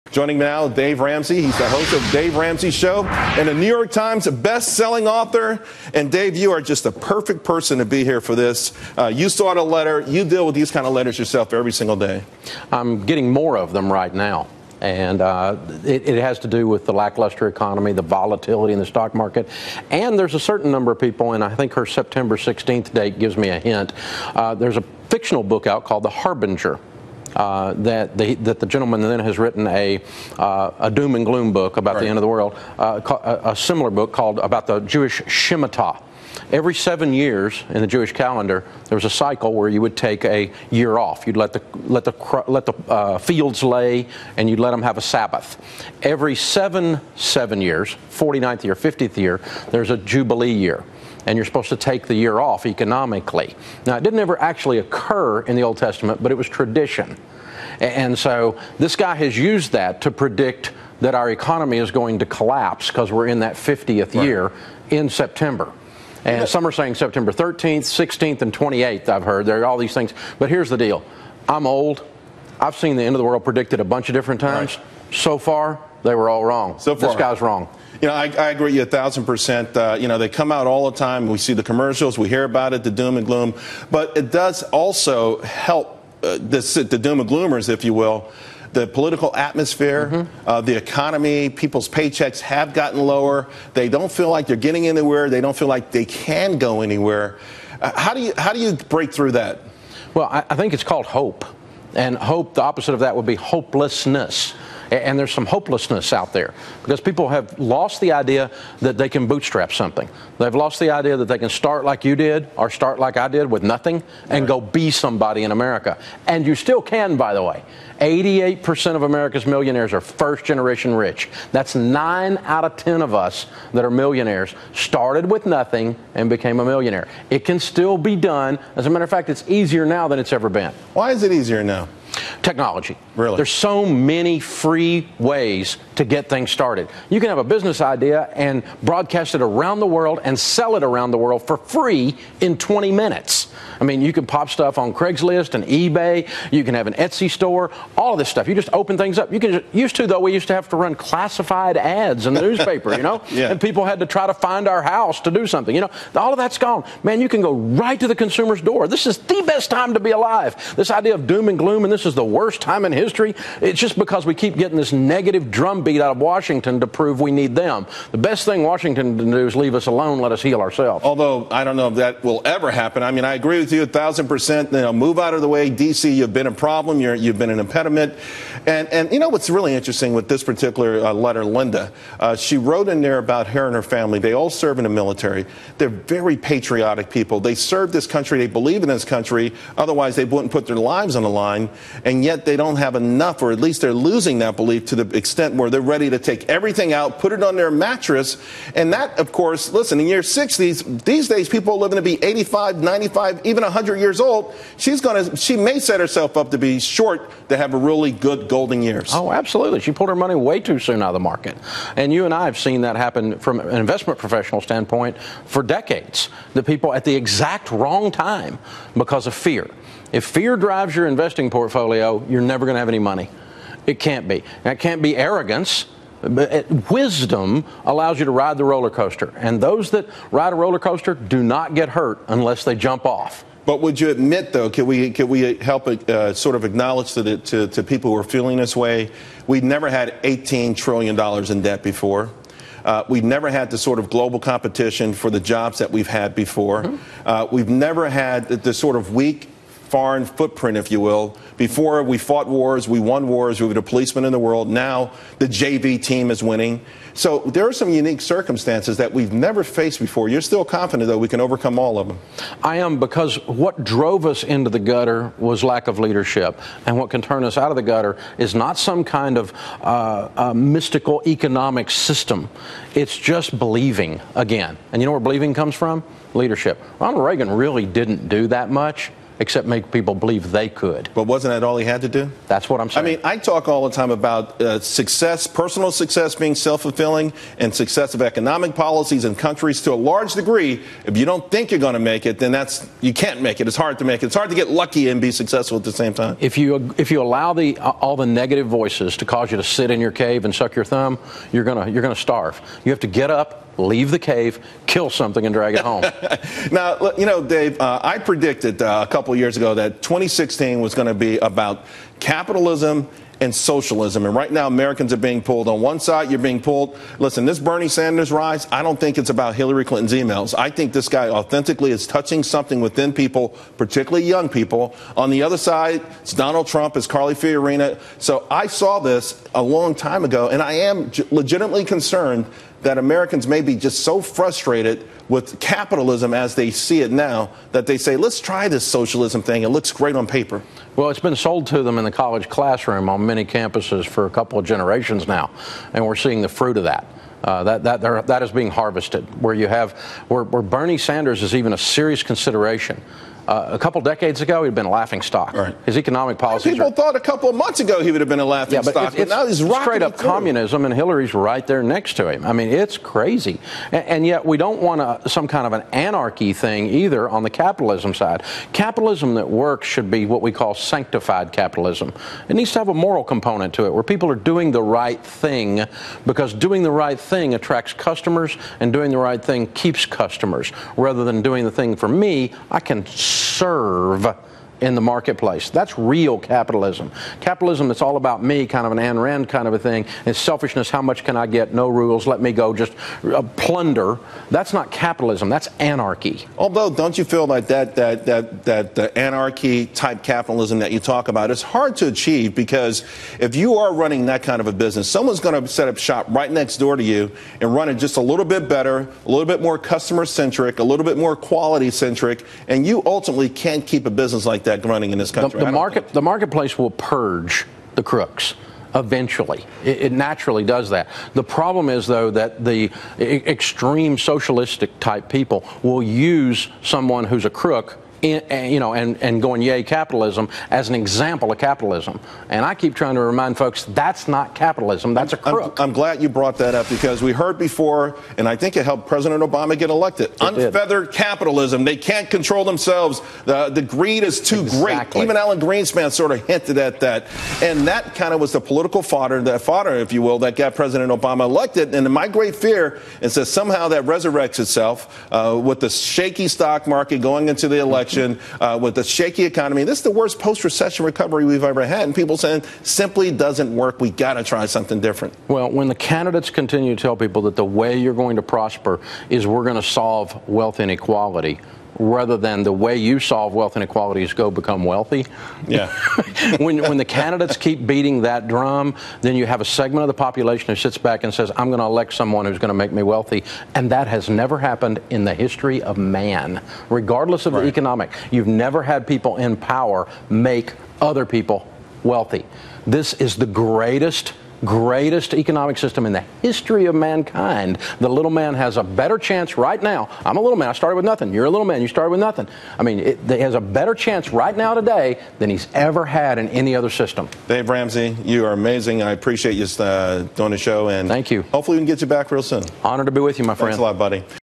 Joining me now, Dave Ramsey. He's the host of Dave Ramsey Show and a New York Times best-selling author. And Dave, you are just the perfect person to be here for this. You saw the letter. You deal with these kind of letters yourself every single day. I'm getting more of them right now. And it has to do with the lackluster economy, the volatility in the stock market. And there's a certain number of people, and I think her September 16th date gives me a hint. There's a fictional book out called The Harbinger. That the gentleman then has written a doom and gloom book about the end of the world, a similar book called about the Jewish Shemitah. Every 7 years in the Jewish calendar, there was a cycle where you would take a year off. You'd let the fields lay, and you'd let them have a Sabbath. Every seven years, 49th year, 50th year, there's a Jubilee year. And you're supposed to take the year off economically. Now, it didn't ever actually occur in the Old Testament, but it was tradition. And so this guy has used that to predict that our economy is going to collapse because we're in that 50th year in September. And some are saying September 13th, 16th, and 28th, I've heard. There are all these things. But here's the deal. I'm old. I've seen the end of the world predicted a bunch of different times. So far, they were all wrong. So far. This guy's wrong. You know, I agree with you 1,000%. You know, they come out all the time. We see the commercials. We hear about it, the doom and gloom. But it does also help the doom and gloomers, if you will. The political atmosphere, the economy, people's paychecks have gotten lower. They don't feel like they're getting anywhere. They don't feel like they can go anywhere. How do you break through that? Well, I think it's called hope. And hope, the opposite of that would be hopelessness. And there's some hopelessness out there because people have lost the idea that they can bootstrap something. They've lost the idea that they can start like you did or start like I did with nothing and go be somebody in America. And you still can, by the way. 88% of America's millionaires are first-generation rich. That's 9 out of 10 of us that are millionaires started with nothing and became a millionaire. It can still be done. As a matter of fact, it's easier now than it's ever been. Why is it easier now? Technology. Really? There's so many free ways to get things started. You can have a business idea and broadcast it around the world and sell it around the world for free in 20 minutes. I mean, you can pop stuff on Craigslist and eBay. You can have an Etsy store, all of this stuff. You just open things up. We used to have to run classified ads in the newspaper, you know? And people had to try to find our house to do something. You know, all of that's gone. Man, you can go right to the consumer's door. This is the best time to be alive. This idea of doom and gloom and this is the worst time in history, it's just because we keep getting this negative drumbeat out of Washington to prove we need them. The best thing Washington can do is leave us alone, let us heal ourselves. Although, I don't know if that will ever happen. I mean, I agree with you 1,000%. You know, move out of the way. D.C., you've been a problem. You've been an impediment. And you know what's really interesting with this particular letter, Linda, she wrote in there about her and her family. They all serve in the military. They're very patriotic people. They serve this country. They believe in this country. Otherwise, they wouldn't put their lives on the line. And yet they don't have enough, or at least they're losing that belief to the extent where they're ready to take everything out, put it on their mattress. And that, of course, listen, in your 60s, these days people are living to be 85, 95, even 100 years old. She may set herself up to be short to have a really good golden years. Oh, absolutely. She pulled her money way too soon out of the market. And you and I have seen that happen from an investment professional standpoint for decades. The people at the exact wrong time because of fear. If fear drives your investing portfolio, you're never going to have any money. It can't be. And it can't be arrogance. But wisdom allows you to ride the roller coaster. And those that ride a roller coaster do not get hurt unless they jump off. But would you admit, though, could we help sort of acknowledge to people who are feeling this way? We've never had $18 trillion in debt before. We've never had the sort of global competition for the jobs that we've had before. We've never had the sort of weak foreign footprint, if you will. Before, we fought wars, we won wars, we were the policemen in the world. Now the JV team is winning. So there are some unique circumstances that we've never faced before. You're still confident, though, we can overcome all of them? I am, because what drove us into the gutter was lack of leadership. And what can turn us out of the gutter is not some kind of mystical economic system. It's just believing again. And you know where believing comes from? Leadership. Ronald Reagan really didn't do that much. except make people believe they could. But wasn't that all he had to do? That's what I'm saying. I mean, I talk all the time about success, personal success being self-fulfilling, and success of economic policies in countries to a large degree. If you don't think you're going to make it, then you can't make it. It's hard to make it. It's hard to get lucky and be successful at the same time. If you allow all the negative voices to cause you to sit in your cave and suck your thumb, you're gonna starve. You have to get up, leave the cave, kill something, and drag it home. Now, you know, Dave, I predicted a couple of years ago that 2016 was going to be about capitalism and socialism. And right now, Americans are being pulled. On one side, you're being pulled. Listen, this Bernie Sanders rise, I don't think it's about Hillary Clinton's emails. I think this guy authentically is touching something within people, particularly young people. On the other side, it's Donald Trump, it's Carly Fiorina. So I saw this a long time ago, and I am legitimately concerned that Americans may be just so frustrated with capitalism as they see it now that they say, let's try this socialism thing. It looks great on paper. Well, it's been sold to them in the college classroom on many campuses for a couple of generations now, and we're seeing the fruit of that. That is being harvested, where Bernie Sanders is even a serious consideration. A couple decades ago, he'd been a laughing stock. Right. His economic policies. People thought a couple of months ago he would have been a laughing stock, but now he's straight up communism, and Hillary's right there next to him. I mean, it's crazy, and yet we don't want some kind of an anarchy thing either on the capitalism side. Capitalism that works should be what we call sanctified capitalism. It needs to have a moral component to it, where people are doing the right thing, because doing the right thing attracts customers, and doing the right thing keeps customers, rather than doing the thing for me. I can serve in the marketplace. That's real capitalism. Capitalism that's all about me, kind of an Ayn Rand kind of a thing, and selfishness, how much can I get, no rules, let me go, just plunder. That's not capitalism, that's anarchy. Although, don't you feel like that anarchy type capitalism that you talk about is hard to achieve, because if you are running that kind of a business, someone's going to set up shop right next door to you and run it just a little bit better, a little bit more customer centric, a little bit more quality centric, and you ultimately can't keep a business like that running in this country. The marketplace will purge the crooks eventually. It naturally does that. The problem is, though, that the extreme socialistic type people will use someone who's a crook and going, yay, capitalism, as an example of capitalism. And I keep trying to remind folks, that's not capitalism, that's a crook. I'm glad you brought that up, because we heard before, and I think it helped President Obama get elected, unfeathered capitalism. They can't control themselves. The greed is too great. Even Alan Greenspan sort of hinted at that. And that kind of was the political fodder, if you will, that got President Obama elected. And my great fear is that somehow that resurrects itself with the shaky stock market going into the election. With the shaky economy. This is the worst post-recession recovery we've ever had, and people saying simply doesn't work. We got to try something different. Well, when the candidates continue to tell people that the way you're going to prosper is we're going to solve wealth inequality, rather than the way you solve wealth inequality is go become wealthy. Yeah. when the candidates keep beating that drum, then you have a segment of the population who sits back and says, I'm going to elect someone who's going to make me wealthy. And that has never happened in the history of man, regardless of the economic. You've never had people in power make other people wealthy. This is the greatest economic system in the history of mankind. The little man has a better chance right now. I'm a little man. I started with nothing. You're a little man. You started with nothing. I mean, it has a better chance right now today than he's ever had in any other system. Dave Ramsey, you are amazing. I appreciate you doing the show. And thank you. Hopefully we can get you back real soon. Honored to be with you, my friend. Thanks a lot, buddy.